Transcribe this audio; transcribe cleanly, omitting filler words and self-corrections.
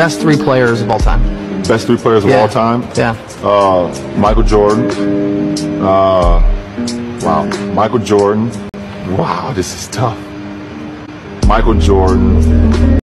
best three players of all time. Best three players of all time? Yeah. Michael Jordan. Wow. Michael Jordan. Wow, this is tough. Michael Jordan.